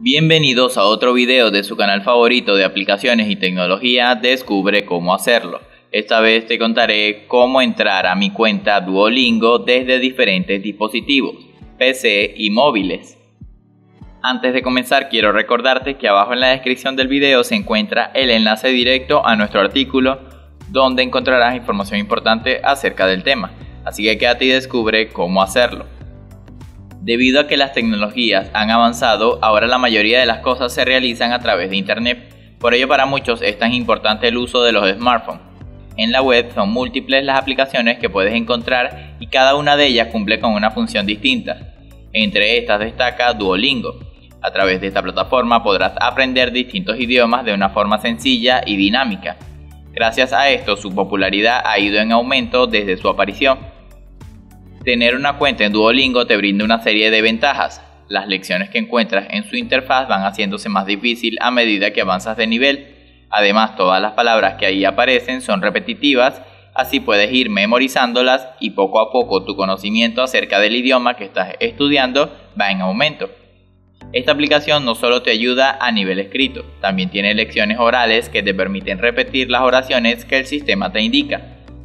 Bienvenidos a otro video de su canal favorito de aplicaciones y tecnología. Descubre cómo hacerlo. Esta vez te contaré cómo entrar a mi cuenta Duolingo desde diferentes dispositivos, PC y móviles. Antes de comenzar, quiero recordarte que abajo en la descripción del video se encuentra el enlace directo a nuestro artículo, donde encontrarás información importante acerca del tema. Así que quédate y descubre cómo hacerlo. Debido a que las tecnologías han avanzado, ahora la mayoría de las cosas se realizan a través de Internet. Por ello, para muchos es tan importante el uso de los smartphones. En la web son múltiples las aplicaciones que puedes encontrar y cada una de ellas cumple con una función distinta. Entre estas destaca Duolingo. A través de esta plataforma podrás aprender distintos idiomas de una forma sencilla y dinámica. Gracias a esto, su popularidad ha ido en aumento desde su aparición. Tener una cuenta en Duolingo te brinda una serie de ventajas. Las lecciones que encuentras en su interfaz van haciéndose más difícil a medida que avanzas de nivel. Además, todas las palabras que ahí aparecen son repetitivas, así puedes ir memorizándolas y poco a poco tu conocimiento acerca del idioma que estás estudiando va en aumento. Esta aplicación no solo te ayuda a nivel escrito, también tiene lecciones orales que te permiten repetir las oraciones que el sistema te indica.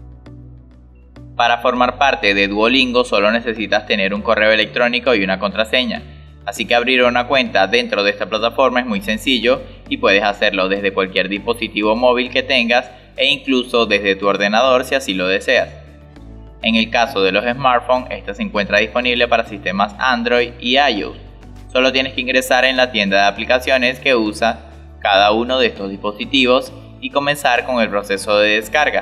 Para formar parte de Duolingo solo necesitas tener un correo electrónico y una contraseña, así que abrir una cuenta dentro de esta plataforma es muy sencillo y puedes hacerlo desde cualquier dispositivo móvil que tengas e incluso desde tu ordenador si así lo deseas. En el caso de los smartphones, esta se encuentra disponible para sistemas Android y iOS. Solo tienes que ingresar en la tienda de aplicaciones que usa cada uno de estos dispositivos y comenzar con el proceso de descarga.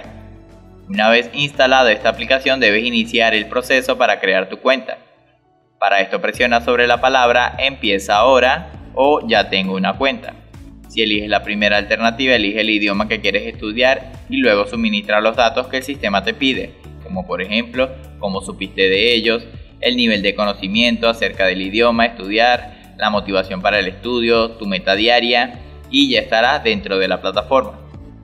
Una vez instalada esta aplicación debes iniciar el proceso para crear tu cuenta. Para esto presiona sobre la palabra Empieza ahora o Ya tengo una cuenta. Si eliges la primera alternativa, elige el idioma que quieres estudiar y luego suministra los datos que el sistema te pide, como por ejemplo, cómo supiste de ellos, el nivel de conocimiento acerca del idioma a estudiar, la motivación para el estudio, tu meta diaria y ya estarás dentro de la plataforma.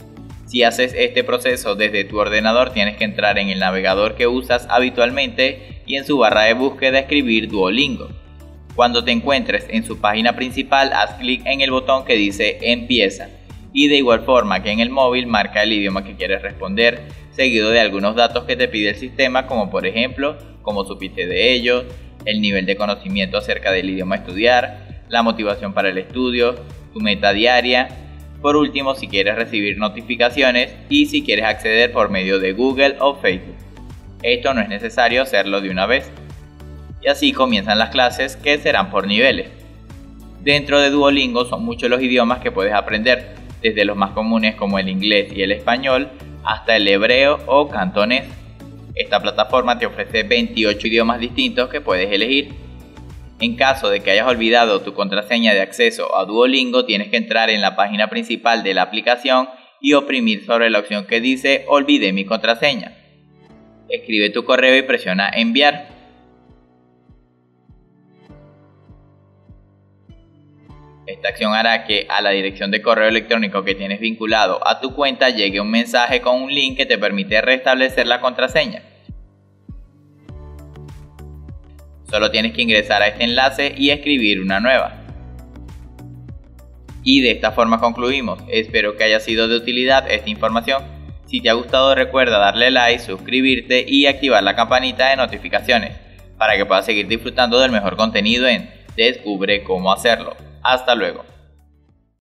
Si haces este proceso desde tu ordenador, tienes que entrar en el navegador que usas habitualmente y en su barra de búsqueda escribir Duolingo. Cuando te encuentres en su página principal, haz clic en el botón que dice Empieza y de igual forma que en el móvil marca el idioma que quieres responder, seguido de algunos datos que te pide el sistema, como por ejemplo, cómo supiste de ellos, el nivel de conocimiento acerca del idioma a estudiar, la motivación para el estudio, tu meta diaria. Por último, si quieres recibir notificaciones y si quieres acceder por medio de Google o Facebook. Esto no es necesario hacerlo de una vez. Y así comienzan las clases, que serán por niveles. Dentro de Duolingo son muchos los idiomas que puedes aprender, desde los más comunes como el inglés y el español, hasta el hebreo o cantonés. Esta plataforma te ofrece 28 idiomas distintos que puedes elegir. En caso de que hayas olvidado tu contraseña de acceso a Duolingo, tienes que entrar en la página principal de la aplicación y oprimir sobre la opción que dice Olvidé mi contraseña. Escribe tu correo y presiona Enviar. Esta acción hará que a la dirección de correo electrónico que tienes vinculado a tu cuenta llegue un mensaje con un link que te permite restablecer la contraseña. Solo tienes que ingresar a este enlace y escribir una nueva. Y de esta forma concluimos. Espero que haya sido de utilidad esta información. Si te ha gustado, recuerda darle like, suscribirte y activar la campanita de notificaciones para que puedas seguir disfrutando del mejor contenido en Descubre cómo hacerlo. Hasta luego.